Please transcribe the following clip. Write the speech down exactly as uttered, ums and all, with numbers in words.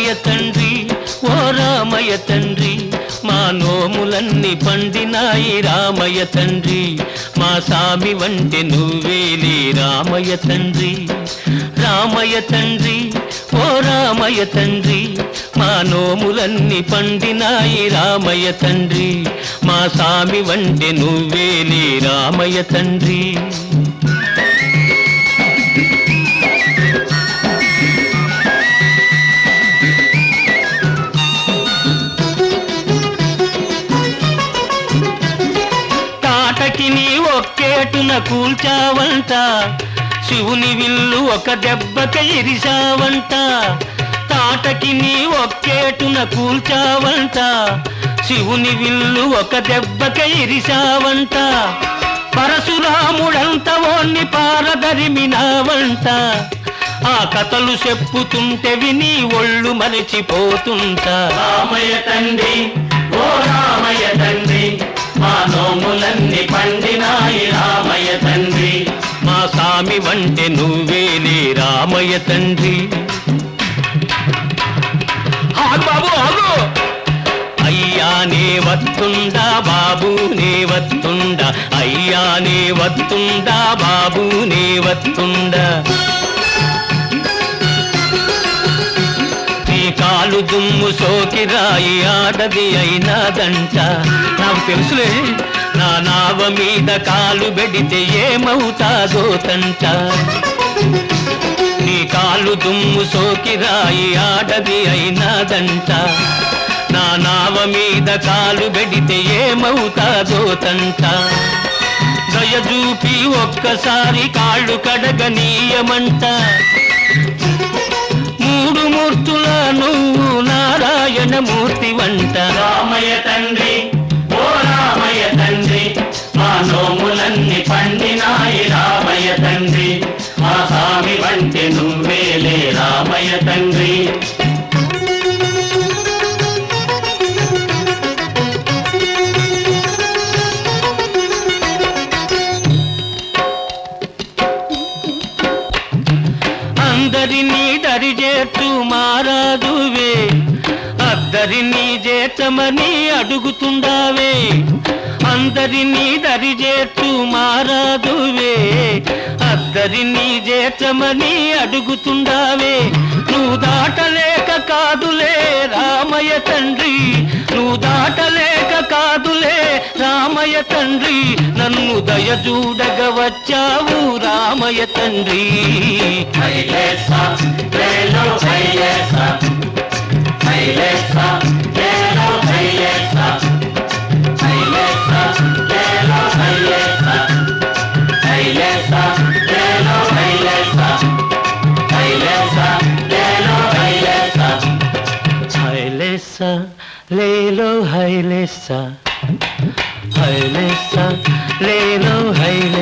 రామయ్య తండ్రి ఓ రామయ్య తండ్రి మా నోములన్నీ పండినాయి రామయ్య తండ్రి మా సామి వంటి నువ్వేలే రామయ్య తండ్రి రామయ్య తండ్రి ఓ రామయ్య తండ్రి మా నోములన్నీ పండినాయి రామయ్య తండ్రి మా సామి వంటి నువ్వేలే రామయ్య తండ్రి తాటకిని ఒక్కేటున కూల్చావంట శివుని విల్లు ఒక దెబ్బక ఇరిశావంట తాటకిని ఒక్కేటున కూల్చావంట శివుని విల్లు ఒక దెబ్బక ఇరిశావంట పరశురాముడంత ఓన్ని పారదరిమినావంట ఆ కథలు చెప్పుతుంటే విని ఒళ్ళు మరిచిపోతుంటా రామయ్య తండ్రి ఓ రామయ్య తండ్రి మా నోములన్నీ పండినాయి రామయ్య తండ్రి మా సామి వంటి నువ్వేలే రామయ్య తండ్రి ఆగు బాబు ఆగు అయ్యానే వత్తుండా బాబునే వత్తుండా అయ్యానే వత్తుండా బాబునే వత్తుండా కాలు దుమ్ము సోకి రాయి ఆడది అయినాదంట నాకు తెలుసులే నా నావ మీద కాలు బెడితే ఏమవుతాదో తంట నీ కాలు దుమ్ము సోకి రాయి ఆడది అయినాదంట నా నావ మీద కాలు బెడితే ఏమవుతాదో తంట దయచూపి ఒక్కసారి కాళ్ళు కడగనీయమంట మూడు మూర్తుల నువ్వు నారాయణ మూర్తి వంట రామయ్య తండ్రి ఓ రామయ్య తండ్రి మా నోములన్నీ పండినాయి రామయ్య తండ్రి మా స్వామి వంటి నువ్వేలే రామయ్య తండ్రి అందరినీ దరిజేట్టు మారాదువే అద్దరినీ చేతమని అడుగుతుండావే అందరినీ దరిజేట్టు మారాదువే అద్దరినీ చేతమని అడుగుతుండావే నువ్వు దాటలేక కాదులే రామయ్య తండ్రి నువ్వు దాటలేక కాదులే రామయ్య తండ్రి నన్ను దయచూడగ వచ్చావు రామయ్య తండ్రి హైలేసా లేలో హైలేసా హైలేసా లేలో హైలేసా హైలేసా లేలో హైలేసా హైలేసా లేలో హైలేసా హైలేసా లేలో హైలేసా హైలేసా లేలో హైలేసా హైలేసా లేలో హైలేసా